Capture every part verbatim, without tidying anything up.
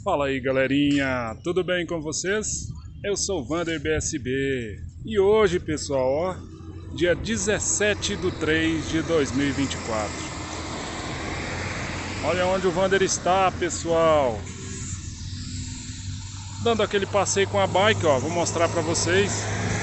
Fala aí, galerinha, tudo bem com vocês? Eu sou o Vander B S B e hoje, pessoal, ó, dia dezessete de três de dois mil e vinte e quatro. Olha onde o Vander está, pessoal. Dando aquele passeio com a bike, ó, vou mostrar pra vocês.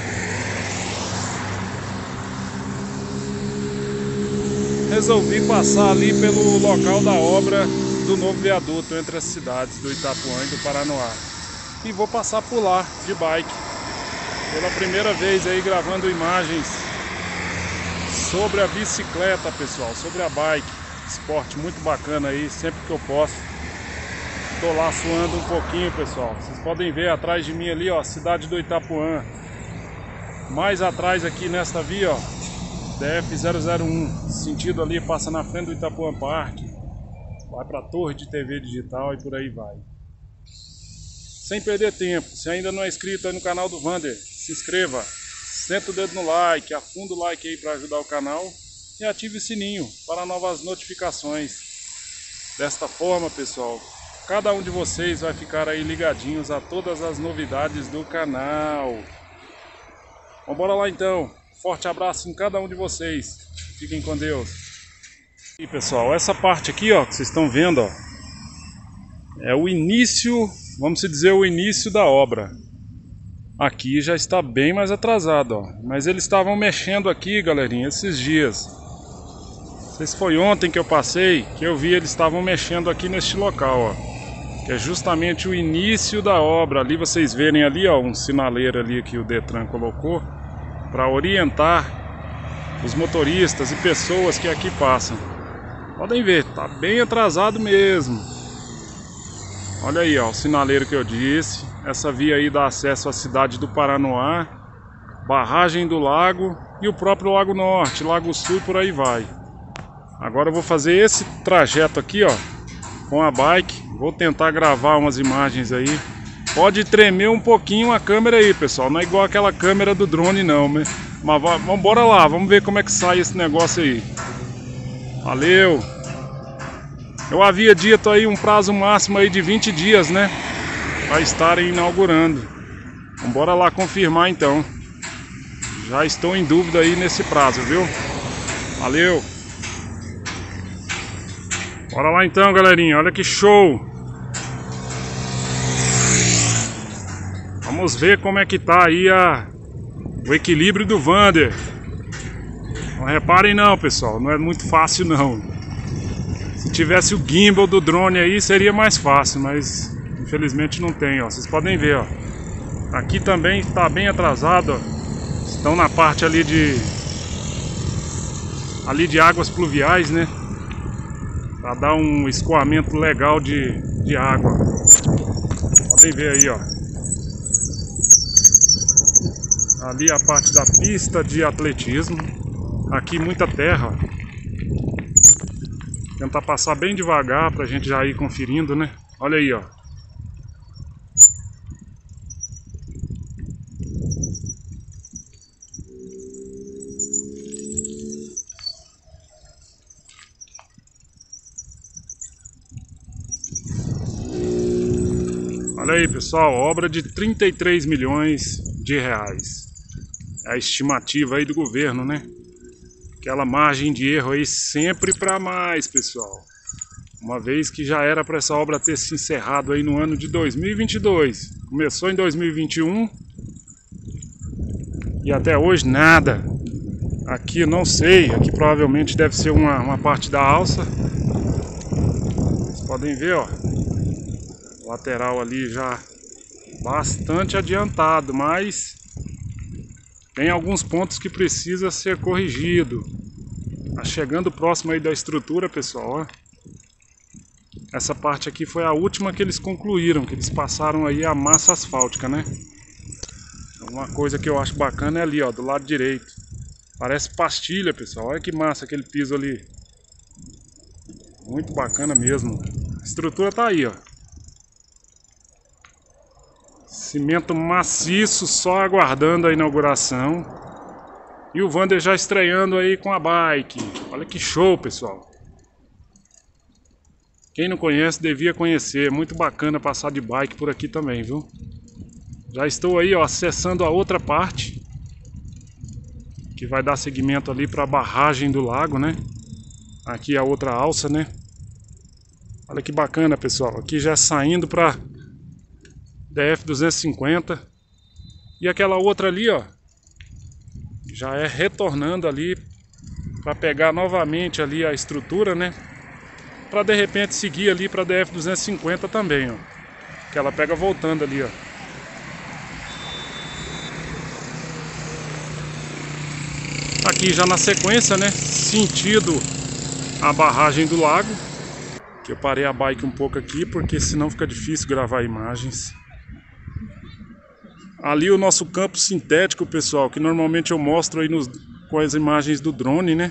Resolvi passar ali pelo local da obra do novo viaduto entre as cidades do Itapuã e do Paranoá. E vou passar por lá de bike. Pela primeira vez aí gravando imagens sobre a bicicleta, pessoal, sobre a bike. Esporte muito bacana aí, sempre que eu posso. Tô lá suando um pouquinho, pessoal. Vocês podem ver atrás de mim ali, ó, cidade do Itapuã. Mais atrás aqui nesta via, ó, D F zero zero um, sentido ali, passa na frente do Itapuã Parque, vai para a torre de T V digital e por aí vai. Sem perder tempo, se ainda não é inscrito aí no canal do Vander, se inscreva, senta o dedo no like, afunda o like aí para ajudar o canal e ative o sininho para novas notificações. Desta forma, pessoal, cada um de vocês vai ficar aí ligadinhos a todas as novidades do canal. Vamos embora lá então. Forte abraço em cada um de vocês. Fiquem com Deus. E pessoal, essa parte aqui, ó, que vocês estão vendo, ó, é o início, vamos dizer, o início da obra. Aqui já está bem mais atrasado, ó. Mas eles estavam mexendo aqui, galerinha, esses dias. Não sei se foi ontem que eu passei, que eu vi eles estavam mexendo aqui neste local, ó. Que é justamente o início da obra. Ali vocês verem ali, ó, um sinaleiro ali que o Detran colocou para orientar os motoristas e pessoas que aqui passam. Podem ver, tá bem atrasado mesmo. Olha aí, ó, o sinaleiro que eu disse. Essa via aí dá acesso à cidade do Paranoá, barragem do lago e o próprio Lago Norte, Lago Sul e por aí vai. Agora eu vou fazer esse trajeto aqui, ó, com a bike. Vou tentar gravar umas imagens aí. Pode tremer um pouquinho a câmera aí, pessoal. Não é igual aquela câmera do drone, não. Mas vamos bora lá, vamos ver como é que sai esse negócio aí. Valeu! Eu havia dito aí um prazo máximo aí de vinte dias, né? Para estarem inaugurando. Vamos bora lá confirmar então. Já estou em dúvida aí nesse prazo, viu? Valeu! Bora lá então, galerinha. Olha que show! Vamos ver como é que tá aí a, o equilíbrio do Vander. Não reparem não, pessoal, não é muito fácil não. Se tivesse o gimbal do drone aí seria mais fácil, mas infelizmente não tem, ó. Vocês podem ver, ó. Aqui também está bem atrasado, ó. Estão na parte ali de ali de águas pluviais, né? Para dar um escoamento legal de, de água. Podem ver aí, ó. Ali a parte da pista de atletismo. Aqui muita terra. Tentar passar bem devagar pra gente já ir conferindo, né? Olha aí, ó. Olha aí, pessoal, obra de trinta e três milhões de reais. É a estimativa aí do governo, né? Aquela margem de erro aí sempre para mais, pessoal. Uma vez que já era para essa obra ter se encerrado aí no ano de dois mil e vinte e dois. Começou em dois mil e vinte e um e até hoje nada. Aqui eu não sei, aqui provavelmente deve ser uma, uma parte da alça. Vocês podem ver, ó. O lateral ali já bastante adiantado, mas tem alguns pontos que precisa ser corrigido. Tá chegando próximo aí da estrutura, pessoal, ó. Essa parte aqui foi a última que eles concluíram, que eles passaram aí a massa asfáltica, né? Uma coisa que eu acho bacana é ali, ó, do lado direito. Parece pastilha, pessoal. Olha que massa aquele piso ali. Muito bacana mesmo. A estrutura tá aí, ó. Cimento maciço, só aguardando a inauguração. E o Vander já estreando aí com a bike. Olha que show, pessoal. Quem não conhece devia conhecer, muito bacana passar de bike por aqui também, viu? Já estou aí, ó, acessando a outra parte, que vai dar seguimento ali para a barragem do lago, né? Aqui a outra alça, né? Olha que bacana, pessoal. Aqui já saindo para D F duzentos e cinquenta. E aquela outra ali, ó, já é retornando ali para pegar novamente ali a estrutura, né? Para de repente seguir ali para D F duzentos e cinquenta também, ó. Que ela pega voltando ali, ó. Aqui já na sequência, né? Sentido a barragem do lago. Que eu parei a bike um pouco aqui porque senão fica difícil gravar imagens. Ali o nosso campo sintético, pessoal, que normalmente eu mostro aí nos, com as imagens do drone, né?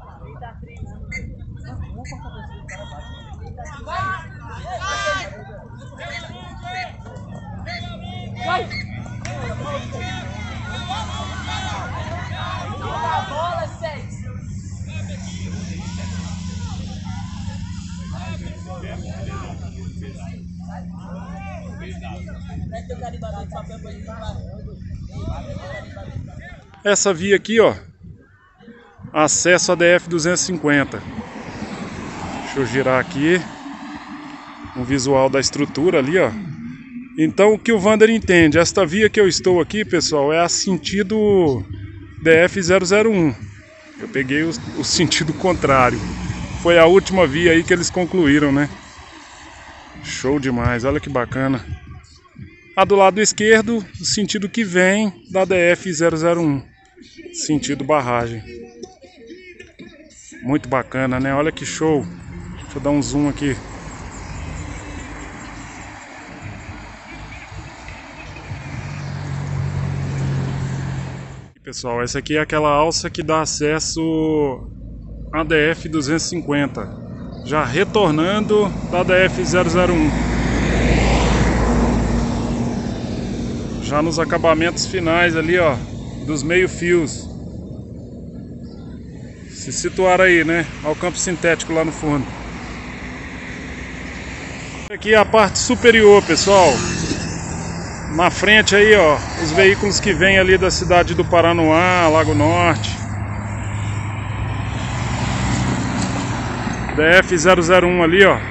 Essa via aqui, ó, acesso a D F duzentos e cinquenta. Deixa eu girar aqui o visual da estrutura ali, ó. Então o que o Wander entende, esta via que eu estou aqui, pessoal, é a sentido D F zero zero um. Eu peguei o, o sentido contrário. Foi a última via aí que eles concluíram, né? Show demais, olha que bacana. A do lado esquerdo, o sentido que vem da D F zero zero um, sentido barragem. Muito bacana, né? Olha que show. Deixa eu dar um zoom aqui. Pessoal, essa aqui é aquela alça que dá acesso a D F duzentos e cinquenta, já retornando da D F zero zero um. Já nos acabamentos finais ali, ó, dos meio-fios. Se situar aí, né, ao campo sintético lá no fundo. Aqui é a parte superior, pessoal. Na frente aí, ó, os veículos que vêm ali da cidade do Paranoá, Lago Norte. D F zero zero um ali, ó.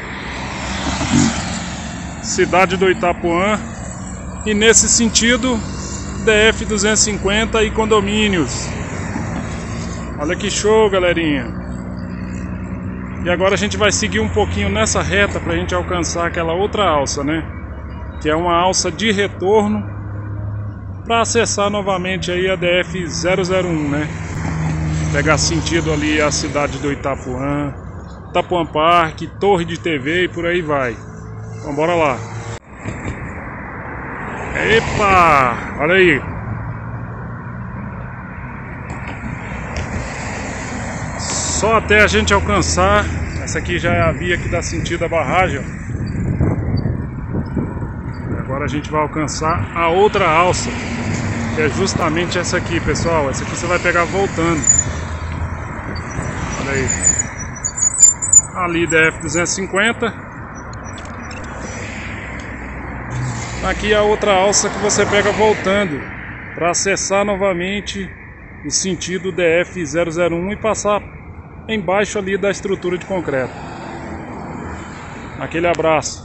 Cidade do Itapuã. E nesse sentido, D F duzentos e cinquenta e condomínios. Olha que show, galerinha. E agora a gente vai seguir um pouquinho nessa reta pra gente alcançar aquela outra alça, né? Que é uma alça de retorno para acessar novamente aí a D F zero zero um, né? Pegar sentido ali a cidade do Itapuã, Itapuã Parque, Torre de T V e por aí vai. Então bora lá. Epa! Olha aí. Só até a gente alcançar. Essa aqui já é a via que dá sentido à barragem, ó. Agora a gente vai alcançar a outra alça, que é justamente essa aqui, pessoal. Essa aqui você vai pegar voltando. Olha aí. Ali D F duzentos e cinquenta. Aqui a outra alça que você pega voltando para acessar novamente o sentido D F zero zero um e passar embaixo ali da estrutura de concreto. Aquele abraço.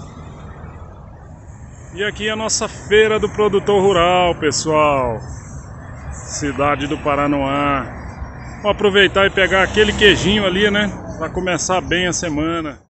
E aqui é a nossa feira do produtor rural, pessoal. Cidade do Paranoá. Vou aproveitar e pegar aquele queijinho ali, né? Para começar bem a semana.